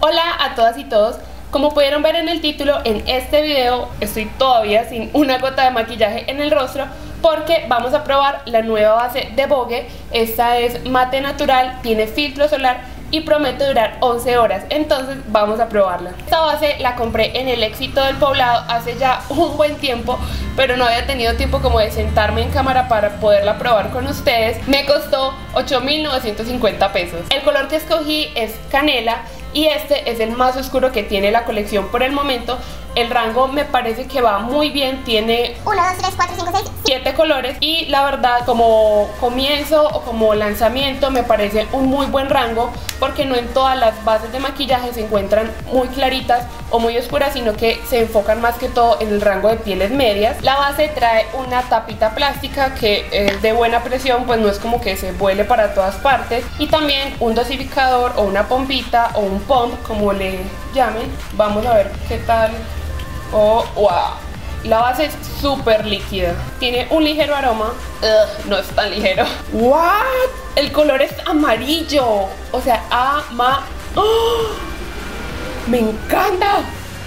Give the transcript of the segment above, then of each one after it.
Hola a todas y todos. Como pudieron ver en el título, en este video estoy todavía sin una gota de maquillaje en el rostro porque vamos a probar la nueva base de Vogue. Esta es mate natural, tiene filtro solar y promete durar 11 horas, entonces vamos a probarla. Esta base la compré en el Éxito del Poblado hace ya un buen tiempo, pero no había tenido tiempo como de sentarme en cámara para poderla probar con ustedes. Me costó 8.950 pesos. El color que escogí es canela y este es el más oscuro que tiene la colección por el momento. El rango me parece que va muy bien, tiene 1, 2, 3, 4, 5, 6, 7 colores y la verdad como comienzo o como lanzamiento me parece un muy buen rango, porque no en todas las bases de maquillaje se encuentran muy claritas o muy oscuras, sino que se enfocan más que todo en el rango de pieles medias. La base trae una tapita plástica que es de buena presión, pues no es como que se vuele para todas partes, y también un dosificador o una pompita o un pump, como le llamen. Vamos a ver qué tal. Oh, wow. La base es súper líquida, tiene un ligero aroma. No es tan ligero. What? El color es amarillo, o sea, ¡oh! Me encanta.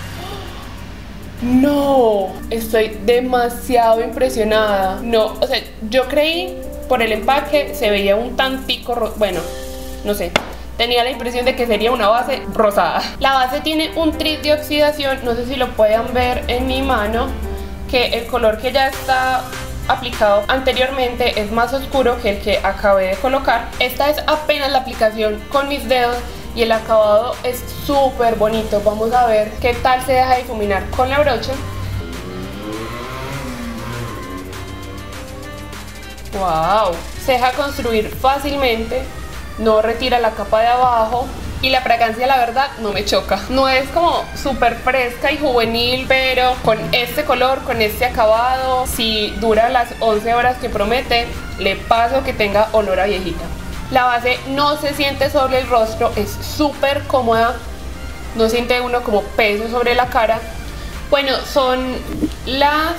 No, estoy demasiado impresionada. No, o sea, yo creí por el empaque se veía un tantico bueno, no sé. Tenía la impresión de que sería una base rosada. La base tiene un tris de oxidación, no sé si lo pueden ver en mi mano, que el color que ya está aplicado anteriormente es más oscuro que el que acabé de colocar. Esta es apenas la aplicación con mis dedos y el acabado es súper bonito. Vamos a ver qué tal se deja difuminar con la brocha. Wow, se deja construir fácilmente, no retira la capa de abajo y la fragancia la verdad no me choca. No es como súper fresca y juvenil, pero con este color, con este acabado, si dura las 11 horas que promete, le paso que tenga olor a viejita. La base no se siente sobre el rostro, es súper cómoda, no siente uno como peso sobre la cara. Bueno, son las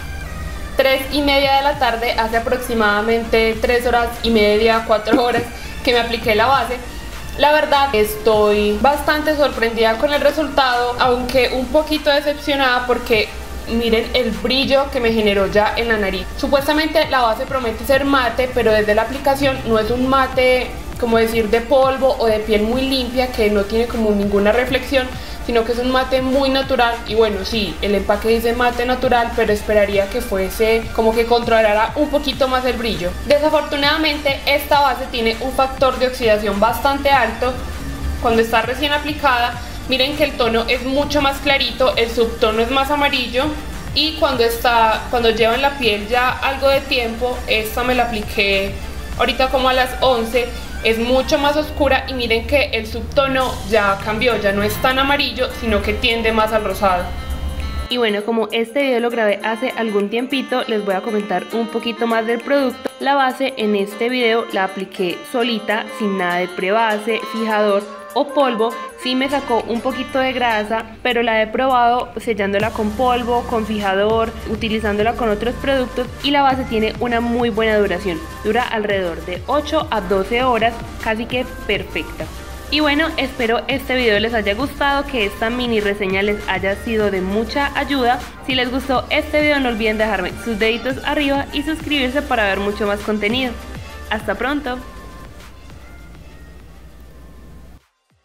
3:30 de la tarde, hace aproximadamente 3 horas y media, 4 horas que me apliqué la base. La verdad estoy bastante sorprendida con el resultado, aunque un poquito decepcionada porque miren el brillo que me generó ya en la nariz. Supuestamente la base promete ser mate, pero desde la aplicación no es un mate como decir de polvo o de piel muy limpia que no tiene como ninguna reflexión, sino que es un mate muy natural. Y bueno, sí, el empaque dice mate natural, pero esperaría que fuese como que controlara un poquito más el brillo. Desafortunadamente esta base tiene un factor de oxidación bastante alto cuando está recién aplicada. Miren que el tono es mucho más clarito, el subtono es más amarillo, y cuando lleva en la piel ya algo de tiempo, esta me la apliqué ahorita como a las 11, es mucho más oscura y miren que el subtono ya cambió, ya no es tan amarillo, sino que tiende más al rosado. Y bueno, como este video lo grabé hace algún tiempito, les voy a comentar un poquito más del producto. La base en este video la apliqué solita, sin nada de prebase, fijador o polvo. Sí me sacó un poquito de grasa, pero la he probado sellándola con polvo, con fijador, utilizándola con otros productos, y la base tiene una muy buena duración. Dura alrededor de 8 a 12 horas, casi que perfecta. Y bueno, espero este video les haya gustado, que esta mini reseña les haya sido de mucha ayuda. Si les gustó este video no olviden dejarme sus deditos arriba y suscribirse para ver mucho más contenido. ¡Hasta pronto!